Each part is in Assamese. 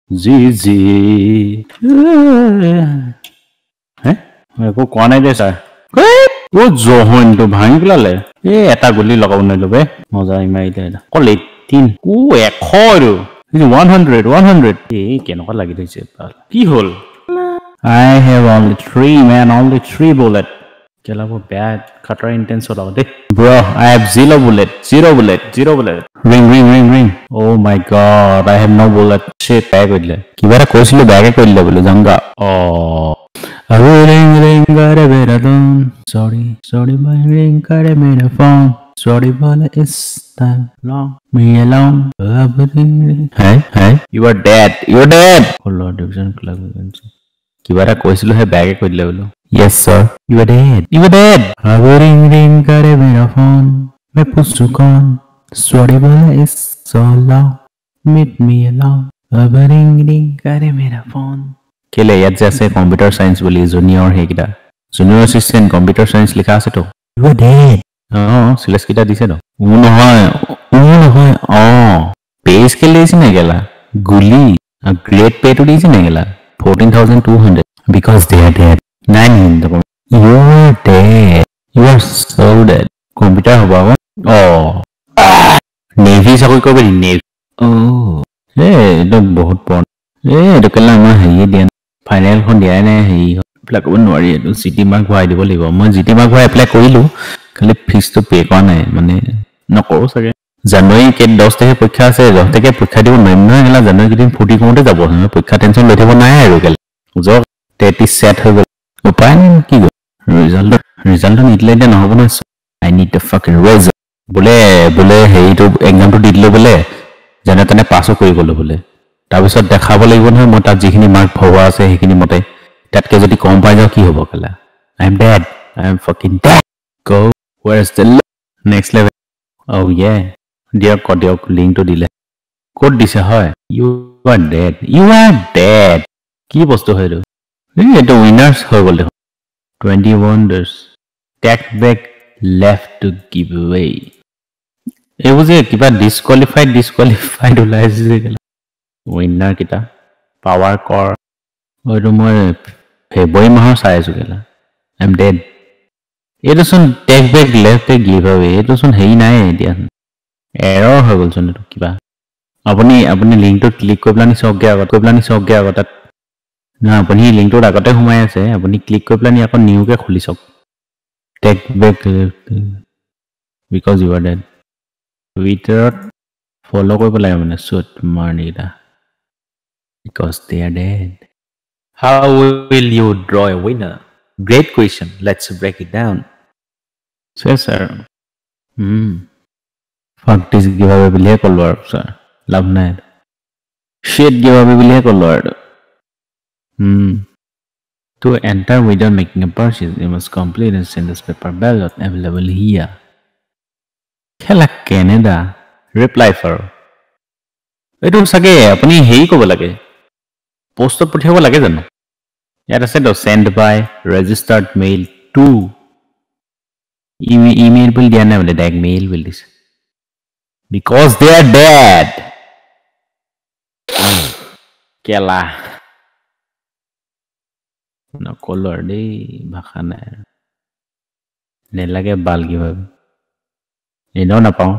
জি জি হে একো কোৱা নাই দে ছাৰ ও জহনটো ভাঙি পেলালে এটা গুলি লগাব নোৱাৰিলো বে মজা মাৰিলে অকল 18 ও 100 আৰু 100 কেনেকুৱা লাগি থৈছে কি হ'ল I have only 3 man only 3 bullet kelabo bad khatara intense hola de bro I have 0 bullet ring oh my god I have no bullet shit bag hodle kibara koisilo bag e koile bole janga oh ring gare beradon sorry my ring gare mera phone sorry bole is time long me alone hey you are dead oh lord division club kibara koisilo he bag e koile bole yes sir you are dead ring gare mera phone मैं पुसुकन sorry bole is so long meet me alone अब ring करे मेरा फोन केले याद जैसे कंप्यूटर साइंस बोली जूनियर है किटा जूनियर असिस्टेंट कंप्यूटर साइंस लिखा আছে তো you are dead সিলেক্ট কিটা দিছে তো ও নহয় পেজ কে লেছি না গেলা গুলি গ্রেড পে তো দিছে না গেলা 14200 because they are dead 9 you are dead you are so dead computer होबा नेवी চাকৰি কৰিব নেভি এইটো বহুত পন এইটো কেলা মই হেৰি দিয়া ফাইনেলখন দিয়াই নাই হেৰি এপ্লাই কৰিব নোৱাৰি এইটো জিটি মাৰ্ক ভৰাই দিব লাগিব মই জিটি মাৰ্ক ভৰাই এপ্লাই কৰিলো খালি ফিজটো পে কৰা নাই মানে নকৰো চাগে জানুৱাৰী 10 তাৰিখে পৰীক্ষা আছে 10 তাৰিখে পৰীক্ষা দিব নোৱাৰিম নহয় কেলা জানুৱাৰী কেইদিন ফুটি কৰোঁতে যাব পৰীক্ষা টেনশ্যন লৈ থাকিব নাই আৰু কেলা যক তেটি সেট হৈ গ'ল উপায় নাই কি গ'ল ৰিজাল্ট নিদিলে এতিয়া নহ'ব নহয় I need the fucking result बोले हेरिটো एग्जामটো দি দিলো बोले জানে তনে পাছও কৰি গলো बोले তাৰ পিছত দেখাব লাগিব নহয় মই তাত যিখিনি মাৰ্ক ভৱা আছে সেইখিনি মতে তাতকে যদি কম পাই যাও কি হ'ব কলা I am dead I am fucking dead go where is the next level oh yeah দিয়ক লিংকটো দিলে কোড দিছে হয় you are dead কি বস্তু হয়টো এইটো উইনাৰ্স হৈ গল 21 days take back left to give away it was a kiba disqualified ওলাইছে গেলা উইনাৰ কিটা পাৱাৰ কৰ ওইটো মই ফেব্ৰুৱাৰী মাহৰ চাই আছো গেলা I am dead এটোচোন take back left give away এটোচোন হেই নাই এতিয়া এৰৰ হৈ গলচোন এটো কিবা আপুনি লিংকটো ক্লিক কৰিবলানি চকগে আগত না আপুনি লিংকটোৰ আগতে সোমাই আছে আপুনি ক্লিক কৰিবলানি আকৌ নিউকে খুলি চক take back because you are dead Twitter follow কৰিব লাগে মানে সুত মাৰনিটা because they are dead how will you draw a winner great question let's break it down sir fuck this giveaway বুলিয়ে কলো আৰু sir লাভ নাই shit giveaway বুলিয়ে কলো আৰু to enter without making a purchase you must complete and send this paper ballot available here খেলা কেনেডা ৰিপ্লাই ফৰ এইটো সকে আপুনি হেই ক'ব লাগে পোষ্টত পঠিয়াব লাগে জানো ইয়াত আছে the send by registered mail to email bill দিয়া নাই মানে ডাইৰেক্ট মেইল বিল দিছে because they are dead কেলা নকলৰ দেই ভাষা নাই নেলাগে বাল কিভাবে এনেও নাপাওঁ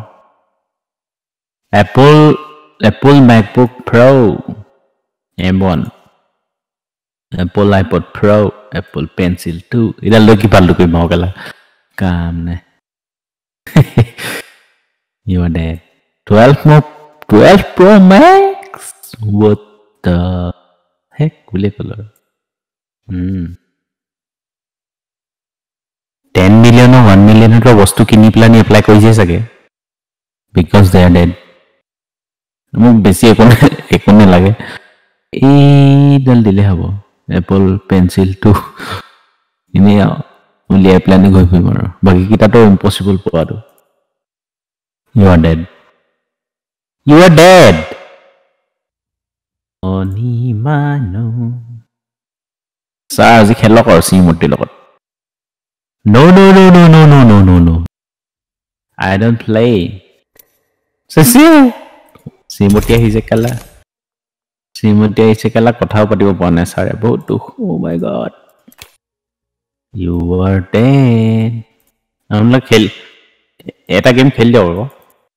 Apple MacBook Pro M1 Apple iPod Pro Apple Pencil 2 ইডাল লৈ কি পাল্লু কৰি মাওকালা কাম নাই you are dead 12 Pro Max what the heck will color 10 million or 1 million ৰ বস্তু কিনি প্লানি এপ্লাই কৰিছে সাগে because they are dead মোক বেছি একোনে লাগে এই দল দিলে হ'ব Apple Pencil 2 ইনে উলিয়াই প্লানি গৈ ফুৰিম আৰু বাকি কিটাটো ইম্পসিবল পোৱাটো you are dead oni mano সাৰ আজি খেলক আৰু সিমতি লগত no I don't play Simoti ahi je kala শ্ৰীমতী আহিছে কেলা কথাও পাতিব পৰা নাই ছাৰে বহুত দুখ oh' my God you are dead আপোনাক খেল এটা গেম খেলি দিয়ক আকৌ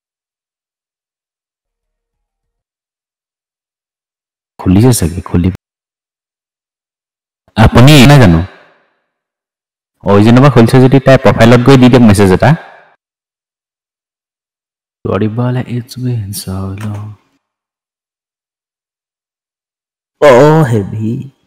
খুলিছে চাগে খুলি আপুনি নাই জানো অৰিজিনৰ পৰা খুলিছে যদি তাই প্ৰফাইলত গৈ দি দিয়ক মেছেজ এটা কৰিবলে it's been so long oh heavy